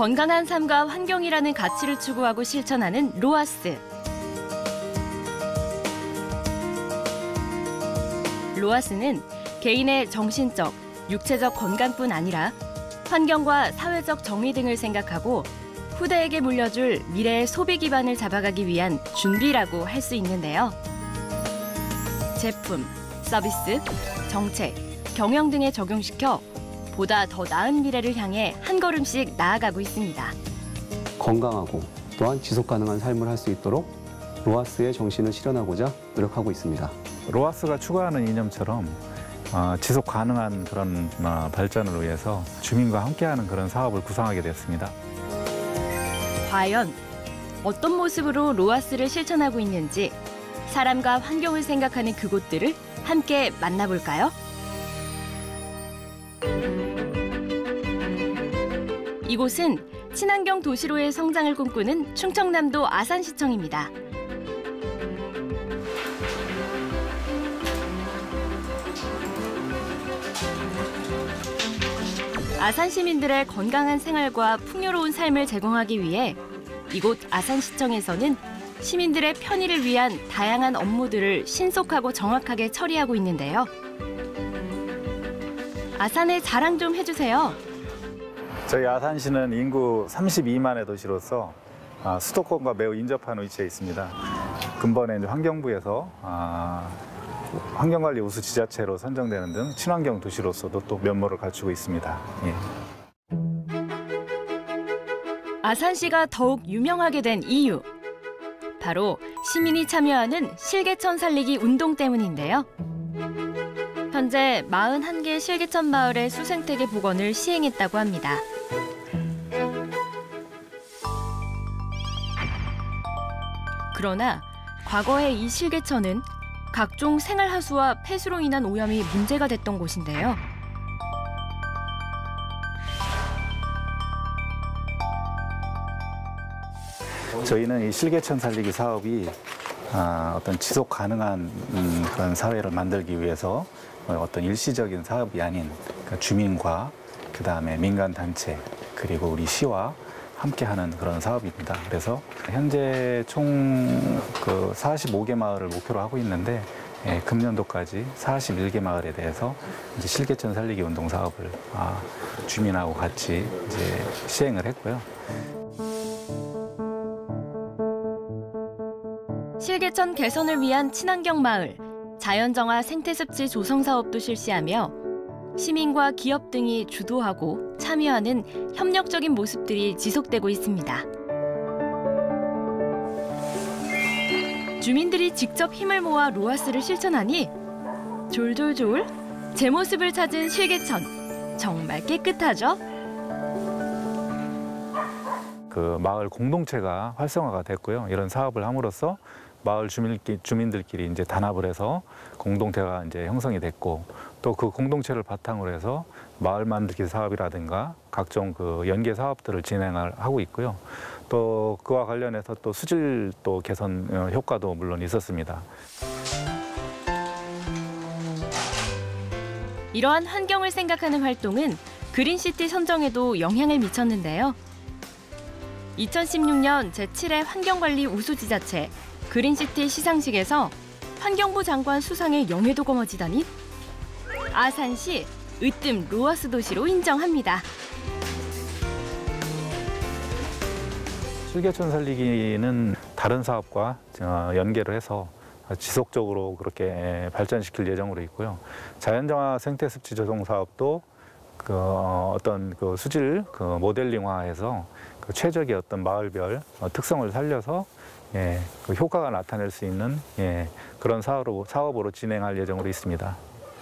건강한 삶과 환경이라는 가치를 추구하고 실천하는 로아스. 로아스는 개인의 정신적, 육체적 건강뿐 아니라 환경과 사회적 정의 등을 생각하고 후대에게 물려줄 미래의 소비 기반을 잡아가기 위한 준비라고 할 수 있는데요. 제품, 서비스, 정책, 경영 등에 적용시켜 보다 더 나은 미래를 향해 한 걸음씩 나아가고 있습니다. 건강하고 또한 지속 가능한 삶을 할 수 있도록 로아스의 정신을 실현하고자 노력하고 있습니다. 로아스가 추구하는 이념처럼 지속 가능한 그런 발전을 위해서 주민과 함께하는 그런 사업을 구상하게 됐습니다. 과연 어떤 모습으로 로아스를 실천하고 있는지 사람과 환경을 생각하는 그곳들을 함께 만나볼까요? 이곳은 친환경 도시로의 성장을 꿈꾸는 충청남도 아산시청입니다. 아산 시민들의 건강한 생활과 풍요로운 삶을 제공하기 위해 이곳 아산시청에서는 시민들의 편의를 위한 다양한 업무들을 신속하고 정확하게 처리하고 있는데요. 아산의 자랑 좀 해주세요. 저희 아산시는 인구 32만의 도시로서 수도권과 매우 인접한 위치에 있습니다. 근본에 이제 환경부에서 환경관리 우수 지자체로 선정되는 등 친환경 도시로서도 또 면모를 갖추고 있습니다. 예. 아산시가 더욱 유명하게 된 이유. 바로 시민이 참여하는 실개천 살리기 운동 때문인데요. 현재 41개 실개천 마을의 수생태계 복원을 시행했다고 합니다. 그러나 과거에 이 실개천은 각종 생활하수와 폐수로 인한 오염이 문제가 됐던 곳인데요. 저희는 이 실개천 살리기 사업이 어떤 지속 가능한 그런 사회를 만들기 위해서 어떤 일시적인 사업이 아닌 주민과 그다음에 민간 단체 그리고 우리 시와 함께하는 그런 사업입니다. 그래서 현재 총 45개 마을을 목표로 하고 있는데 금년도까지 41개 마을에 대해서 이제 실개천 살리기 운동 사업을 주민하고 같이 이제 시행을 했고요. 실개천 개선을 위한 친환경 마을, 자연정화 생태습지 조성 사업도 실시하며 시민과 기업 등이 주도하고 참여하는 협력적인 모습들이 지속되고 있습니다. 주민들이 직접 힘을 모아 로아스를 실천하니 졸졸졸 제 모습을 찾은 실개천, 정말 깨끗하죠? 그 마을 공동체가 활성화가 됐고요. 이런 사업을 함으로써 마을 주민들끼리 이제 단합을 해서 공동체가 이제 형성이 됐고 또 그 공동체를 바탕으로 해서 마을 만들기 사업이라든가 각종 그 연계 사업들을 진행을 하고 있고요. 또 그와 관련해서 또 수질 또 개선 효과도 물론 있었습니다. 이러한 환경을 생각하는 활동은 그린시티 선정에도 영향을 미쳤는데요. 2016년 제7회 환경관리 우수지자체 그린시티 시상식에서 환경부 장관 수상의 영예도 거머쥐다니 아산시 으뜸 로아스 도시로 인정합니다. 실개천 살리기는 다른 사업과 연계를 해서 지속적으로 그렇게 발전시킬 예정으로 있고요. 자연정화 생태습지 조성 사업도 어떤 수질 모델링화해서 최적의 어떤 마을별 특성을 살려서 그 효과가 나타낼 수 있는 그런 사업으로 진행할 예정으로 있습니다.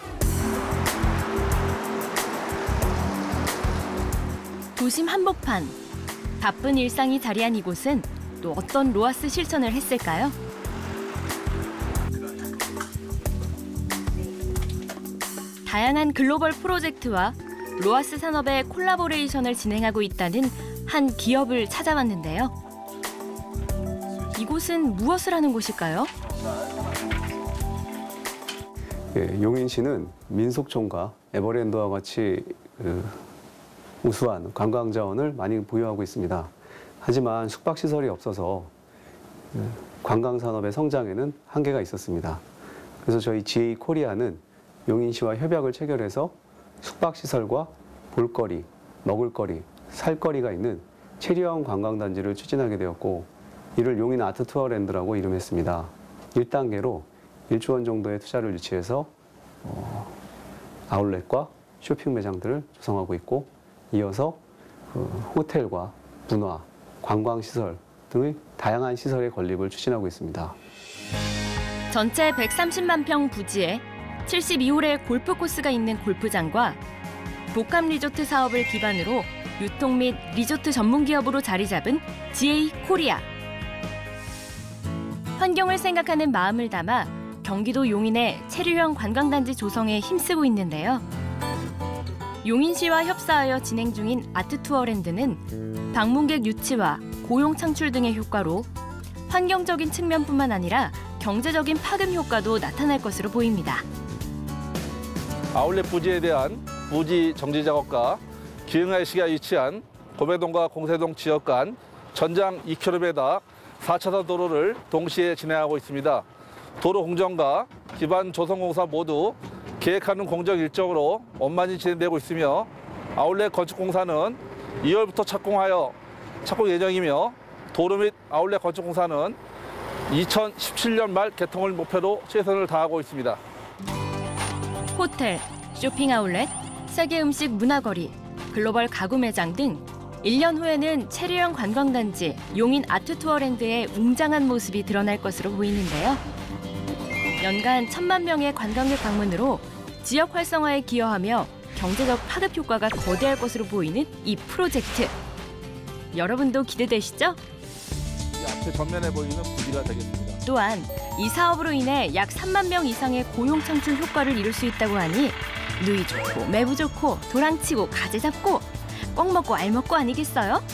도심 한복판, 바쁜 일상이 자리한 이곳은 또 어떤 로아스 실천을 했을까요? 다양한 글로벌 프로젝트와 로아스 산업의 콜라보레이션을 진행하고 있다는 한 기업을 찾아봤는데요. 이곳은 무엇을 하는 곳일까요? 용인시는 민속촌과 에버랜드와 같이 우수한 관광 자원을 많이 보유하고 있습니다. 하지만 숙박시설이 없어서 관광 산업의 성장에는 한계가 있었습니다. 그래서 저희 GA 코리아는 용인시와 협약을 체결해서 숙박시설과 볼거리, 먹을거리, 살거리가 있는 체류형 관광단지를 추진하게 되었고, 이를 용인 아트투어랜드라고 이름했습니다. 1단계로 1조 원 정도의 투자를 유치해서 아울렛과 쇼핑 매장들을 조성하고 있고, 이어서 호텔과 문화, 관광시설 등의 다양한 시설의 건립을 추진하고 있습니다. 전체 130만 평 부지에 72홀의 골프 코스가 있는 골프장과 복합 리조트 사업을 기반으로 유통 및 리조트 전문 기업으로 자리 잡은 GA 코리아. 환경을 생각하는 마음을 담아 경기도 용인의 체류형 관광단지 조성에 힘쓰고 있는데요. 용인시와 협사하여 진행 중인 아트투어랜드는 방문객 유치와 고용 창출 등의 효과로 환경적인 측면뿐만 아니라 경제적인 파급 효과도 나타날 것으로 보입니다. 아울렛 부지에 대한 부지 정지 작업과 기흥IC가 위치한 고배동과 공세동 지역 간 전장 2km 4차선 도로를 동시에 진행하고 있습니다. 도로 공정과 기반 조성 공사 모두 계획하는 공정 일정으로 원만히 진행되고 있으며, 아울렛 건축 공사는 2월부터 착공 예정이며, 도로 및 아울렛 건축 공사는 2017년 말 개통을 목표로 최선을 다하고 있습니다. 호텔, 쇼핑 아울렛, 세계 음식 문화거리, 글로벌 가구 매장 등 1년 후에는 체류형 관광단지 용인 아트투어랜드의 웅장한 모습이 드러날 것으로 보이는데요. 연간 1,000만 명의 관광객 방문으로 지역 활성화에 기여하며 경제적 파급 효과가 거대할 것으로 보이는 이 프로젝트. 여러분도 기대되시죠? 이 앞에 전면에 보이는 부지가 되겠습니다. 또한 이 사업으로 인해 약 3만 명 이상의 고용 창출 효과를 이룰 수 있다고 하니 누이 좋고 매부 좋고 도랑치고 가재 잡고 꼭 먹고 알 먹고 아니겠어요?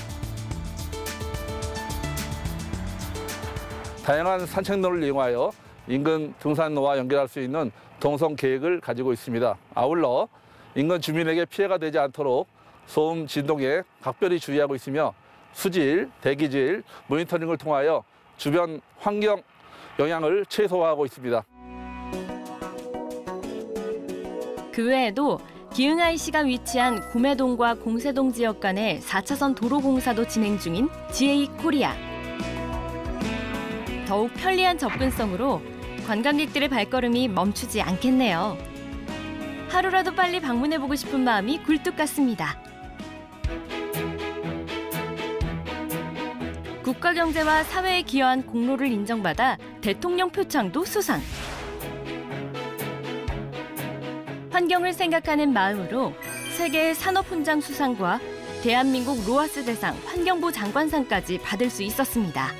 다양한 산책로를 이용하여 인근 등산로와 연결할 수 있는 동선 계획을 가지고 있습니다. 아울러 인근 주민에게 피해가 되지 않도록 소음, 진동에 각별히 주의하고 있으며, 수질, 대기질, 모니터링을 통하여 주변 환경 영향을 최소화하고 있습니다. 그 외에도 기흥IC가 위치한 구매동과 공세동 지역 간의 4차선 도로 공사도 진행 중인 GA 코리아. 더욱 편리한 접근성으로 관광객들의 발걸음이 멈추지 않겠네요. 하루라도 빨리 방문해보고 싶은 마음이 굴뚝 같습니다. 국가경제와 사회에 기여한 공로를 인정받아 대통령 표창도 수상. 환경을 생각하는 마음으로 세계 산업훈장 수상과 대한민국 로아스 대상 환경부 장관상까지 받을 수 있었습니다.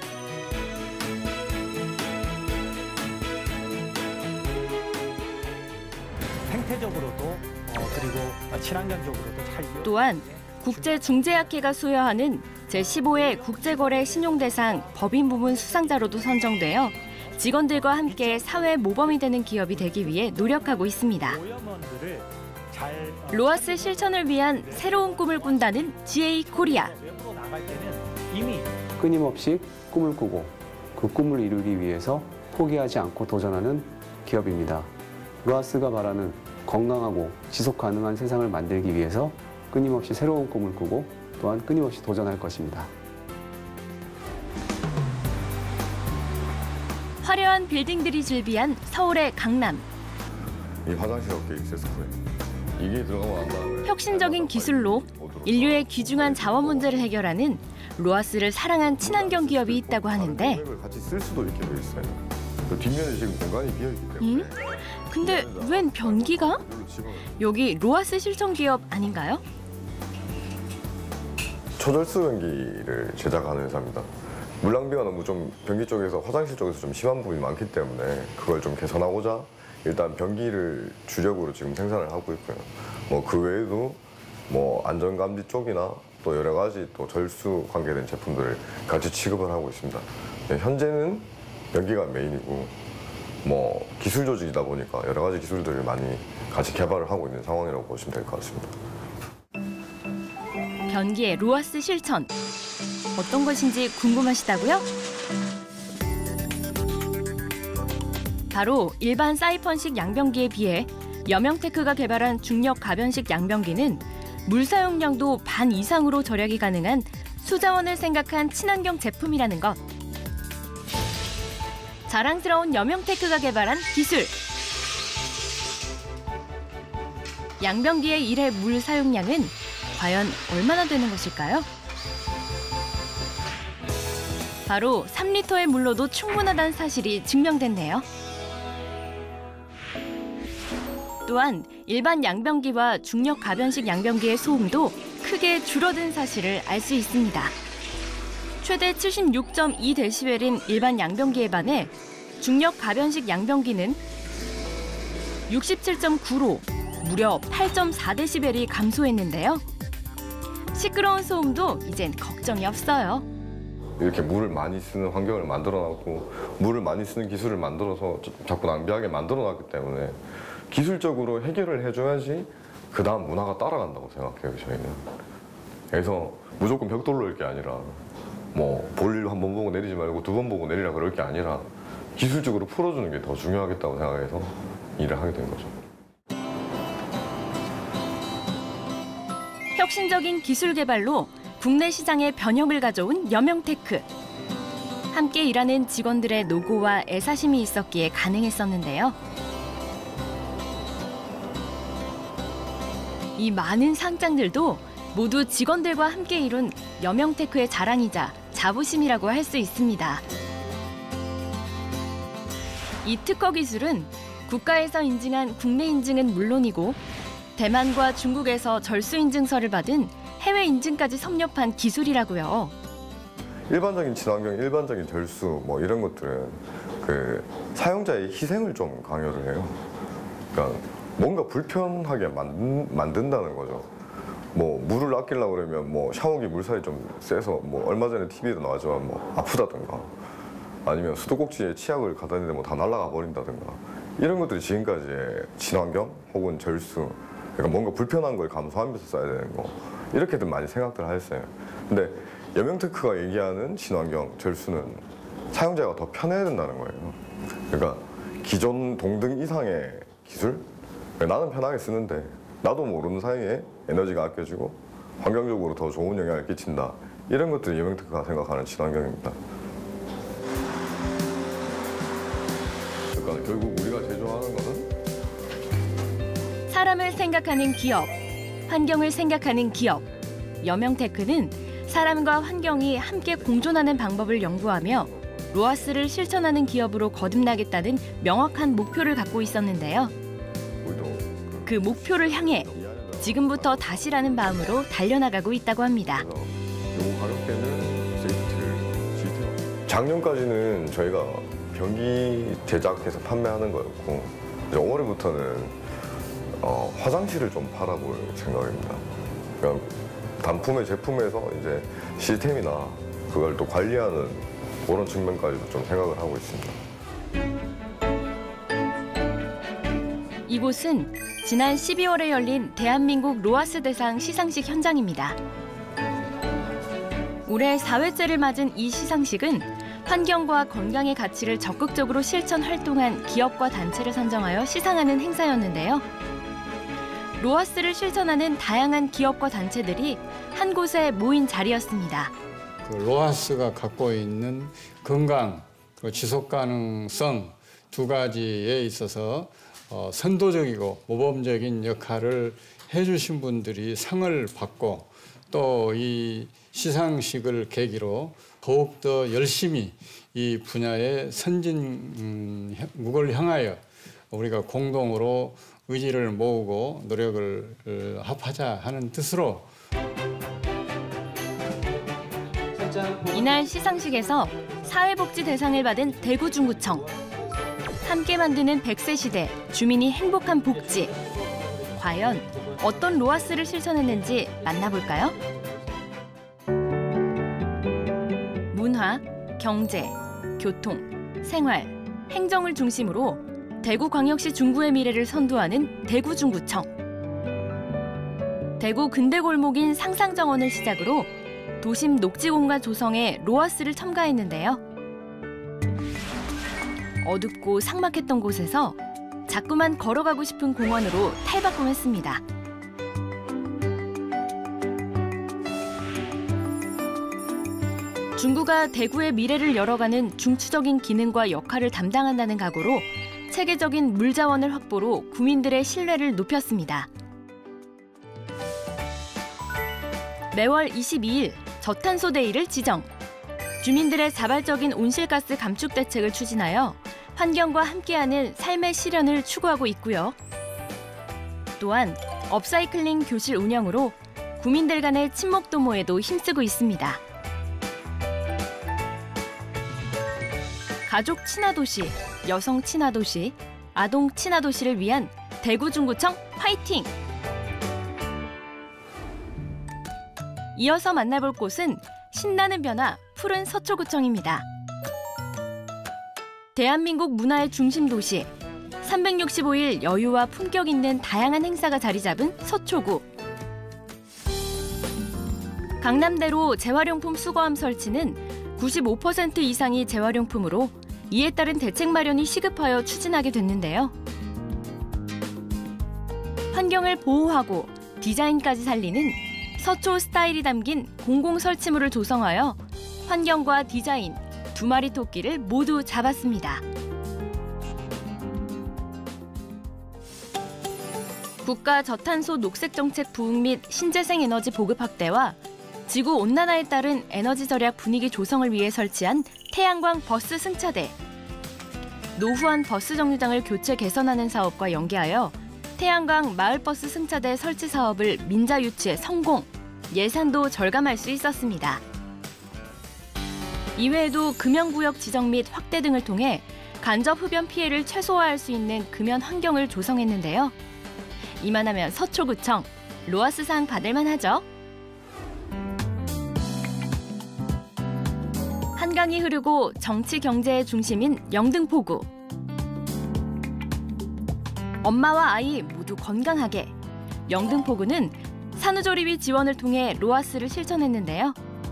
생태적으로도 그리고 친환경적으로도 잘 또한 국제중재학회가 수여하는 제15회 국제거래 신용대상 법인 부문 수상자로도 선정되어 직원들과 함께 사회 모범이 되는 기업이 되기 위해 노력하고 있습니다. 로아스 실천을 위한 새로운 꿈을 꾼다는 GA 코리아. 끊임없이 꿈을 꾸고 그 꿈을 이루기 위해서 포기하지 않고 도전하는 기업입니다. 로아스가 바라는 건강하고 지속 가능한 세상을 만들기 위해서 끊임없이 새로운 꿈을 꾸고 또한 끊임없이 도전할 것입니다. 화려한 빌딩들이 즐비한 서울의 강남. 이 화장실 업계에 있었어요. 이게 들어가면 안 나와요. 혁신적인 기술로 인류의 귀중한 자원 문제를 해결하는 로아스를 사랑한 친환경 기업이 있다고 하는데, 같이 쓸 수도 있게 돼 있어요. 그 뒷면에 지금 공간이 비어 있기 때문에. 근데 웬 변기가? 여기 로아스 실천 기업 아닌가요? 초절수 변기를 제작하는 회사입니다. 물낭비가 너무 좀 변기 쪽에서 화장실 쪽에서 좀 심한 부분이 많기 때문에 그걸 좀 개선하고자 일단 변기를 주력으로 지금 생산을 하고 있고요. 뭐 그 외에도 뭐 안전감지 쪽이나 또 여러 가지 또 절수 관계된 제품들을 같이 취급을 하고 있습니다. 네, 현재는 변기가 메인이고 뭐 기술 조직이다 보니까 여러 가지 기술들을 많이 같이 개발을 하고 있는 상황이라고 보시면 될 것 같습니다. 변기의 로하스 실천. 어떤 것인지 궁금하시다고요? 바로 일반 사이펀식 양변기에 비해 여명테크가 개발한 중력 가변식 양변기는 물 사용량도 반 이상으로 절약이 가능한 수자원을 생각한 친환경 제품이라는 것. 자랑스러운 여명테크가 개발한 기술. 양변기의 1회 물 사용량은 과연 얼마나 되는 것일까요? 바로 3리터의 물로도 충분하다는 사실이 증명됐네요. 또한 일반 양변기와 중력 가변식 양변기의 소음도 크게 줄어든 사실을 알 수 있습니다. 최대 76.2dB인 일반 양변기에 반해 중력 가변식 양변기는 67.9로 무려 8.4dB이 감소했는데요. 시끄러운 소음도 이젠 걱정이 없어요. 이렇게 물을 많이 쓰는 환경을 만들어놨고 물을 많이 쓰는 기술을 만들어서 자꾸 낭비하게 만들어놨기 때문에 기술적으로 해결을 해줘야지 그 다음 문화가 따라간다고 생각해요, 저희는. 그래서 무조건 벽돌로 할 게 아니라 뭐 볼 한 번 보고 내리지 말고 2번 보고 내리라 그럴 게 아니라 기술적으로 풀어주는 게 더 중요하겠다고 생각해서 일을 하게 된 거죠. 혁신적인 기술 개발로 국내 시장에 변혁을 가져온 여명테크. 함께 일하는 직원들의 노고와 애사심이 있었기에 가능했었는데요. 이 많은 상장들도 모두 직원들과 함께 이룬 여명테크의 자랑이자 자부심이라고 할 수 있습니다. 이 특허 기술은 국가에서 인증한 국내 인증은 물론이고 대만과 중국에서 절수 인증서를 받은 해외 인증까지 섭렵한 기술이라고요. 일반적인 친환경, 일반적인 절수 뭐 이런 것들은 그 사용자의 희생을 좀 강요를 해요. 그러니까 뭔가 불편하게 만든다는 거죠. 뭐 물을 아끼려고 그러면 뭐 샤워기 물살이 좀 세서 뭐 얼마 전에 TV에도 나왔지만 뭐 아프다든가 아니면 수도꼭지에 치약을 갖다 대는데 뭐 다 날아가 버린다든가 이런 것들이 지금까지의 친환경 혹은 절수 그러니까 뭔가 불편한 걸 감수하면서 써야 되는 거 이렇게들 많이 생각들 하셨어요. 근데 여명테크가 얘기하는 친환경 절수는 사용자가 더 편해야 된다는 거예요. 그러니까 기존 동등 이상의 기술 나는 편하게 쓰는데 나도 모르는 사이에 에너지가 아껴지고 환경적으로 더 좋은 영향을 끼친다. 이런 것들이 여명테크가 생각하는 친환경입니다. 그러니까 결국 우리가 제조하는 것은 사람을 생각하는 기업, 환경을 생각하는 기업. 여명테크는 사람과 환경이 함께 공존하는 방법을 연구하며 로하스를 실천하는 기업으로 거듭나겠다는 명확한 목표를 갖고 있었는데요. 그 목표를 향해 지금부터 다시라는 마음으로 달려나가고 있다고 합니다. 요 가격대는 세이프트를 작년까지는 저희가 변기 제작해서 판매하는 거였고 이제 5월부터는 화장실을 좀 팔아볼 생각입니다. 그러니까 단품의 제품에서 이제 시스템이나 그걸 또 관리하는 그런 측면까지도 좀 생각을 하고 있습니다. 이곳은 지난 12월에 열린 대한민국 로하스 대상 시상식 현장입니다. 올해 4회째를 맞은 이 시상식은 환경과 건강의 가치를 적극적으로 실천 활동한 기업과 단체를 선정하여 시상하는 행사였는데요. 로하스를 실천하는 다양한 기업과 단체들이 한 곳에 모인 자리였습니다. 그 로하스가 갖고 있는 건강, 그리고 지속 가능성 두 가지에 있어서 선도적이고 모범적인 역할을 해주신 분들이 상을 받고 또 이 시상식을 계기로 더욱더 열심히 이 분야의 선진국을 향하여 우리가 공동으로 의지를 모으고 노력을 합하자 하는 뜻으로 이날 시상식에서 사회복지 대상을 받은 대구중구청, 함께 만드는 100세 시대, 주민이 행복한 복지. 과연 어떤 로하스를 실천했는지 만나볼까요? 문화, 경제, 교통, 생활, 행정을 중심으로 대구광역시 중구의 미래를 선도하는 대구중구청. 대구 근대 골목인 상상정원을 시작으로 도심 녹지 공간 조성에 로하스를 첨가했는데요. 어둡고 삭막했던 곳에서 자꾸만 걸어가고 싶은 공원으로 탈바꿈했습니다. 중구가 대구의 미래를 열어가는 중추적인 기능과 역할을 담당한다는 각오로 체계적인 물자원을 확보로 구민들의 신뢰를 높였습니다. 매월 22일 저탄소 데이를 지정. 주민들의 자발적인 온실가스 감축 대책을 추진하여 환경과 함께하는 삶의 실현을 추구하고 있고요. 또한 업사이클링 교실 운영으로 구민들 간의 친목 도모에도 힘쓰고 있습니다. 가족 친화도시, 여성 친화도시, 아동 친화도시를 위한 대구 중구청 화이팅! 이어서 만나볼 곳은 신나는 변화 푸른 서초구청입니다. 대한민국 문화의 중심 도시, 365일 여유와 품격 있는 다양한 행사가 자리 잡은 서초구. 강남대로 재활용품 수거함 설치는 95% 이상이 재활용품으로 이에 따른 대책 마련이 시급하여 추진하게 됐는데요. 환경을 보호하고 디자인까지 살리는 서초 스타일이 담긴 공공 설치물을 조성하여 환경과 디자인, 두 마리 토끼를 모두 잡았습니다. 국가 저탄소 녹색 정책 부흥 및 신재생 에너지 보급 확대와 지구 온난화에 따른 에너지 절약 분위기 조성을 위해 설치한 태양광 버스 승차대. 노후한 버스 정류장을 교체 개선하는 사업과 연계하여 태양광 마을버스 승차대 설치 사업을 민자 유치에 성공, 예산도 절감할 수 있었습니다. 이외에도 금연구역 지정 및 확대 등을 통해 간접 흡연 피해를 최소화할 수 있는 금연 환경을 조성했는데요. 이만하면 서초구청 로하스상 받을만 하죠. 한강이 흐르고 정치 경제의 중심인 영등포구. 엄마와 아이 모두 건강하게. 영등포구는 산후조리비 지원을 통해 로하스를 실천했는데요.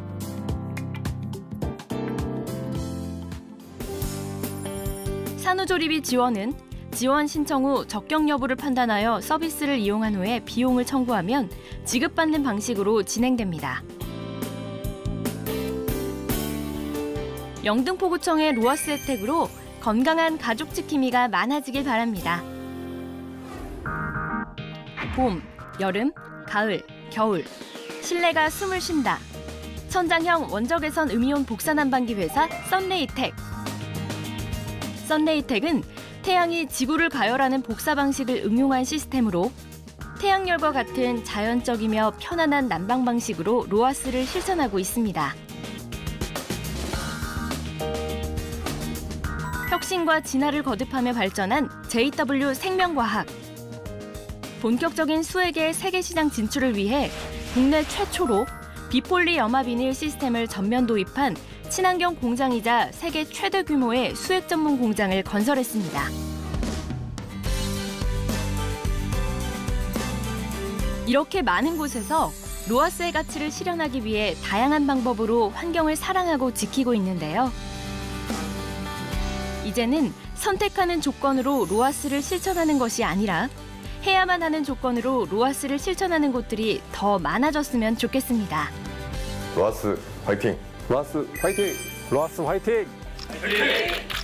산후조리비 지원은 지원 신청 후 적격 여부를 판단하여 서비스를 이용한 후에 비용을 청구하면 지급받는 방식으로 진행됩니다. 영등포구청의 로하스 혜택으로 건강한 가족 지킴이가 많아지길 바랍니다. 봄, 여름, 가을, 겨울, 실내가 숨을 쉰다. 천장형 원적외선 음이온 복사 난방기 회사 썬레이텍. 썬레이텍은 태양이 지구를 가열하는 복사 방식을 응용한 시스템으로 태양열과 같은 자연적이며 편안한 난방 방식으로 로하스를 실천하고 있습니다. 혁신과 진화를 거듭하며 발전한 JW 생명과학. 본격적인 수액의 세계 시장 진출을 위해 국내 최초로 비폴리 염화 비닐 시스템을 전면 도입한 친환경 공장이자 세계 최대 규모의 수액 전문 공장을 건설했습니다. 이렇게 많은 곳에서 로하스의 가치를 실현하기 위해 다양한 방법으로 환경을 사랑하고 지키고 있는데요. 이제는 선택하는 조건으로 로하스를 실천하는 것이 아니라 해야만 하는 조건으로 로하스를 실천하는 곳들이 더 많아졌으면 좋겠습니다. 로하스 화이팅! 로하스 화이팅! 로하스 화이팅!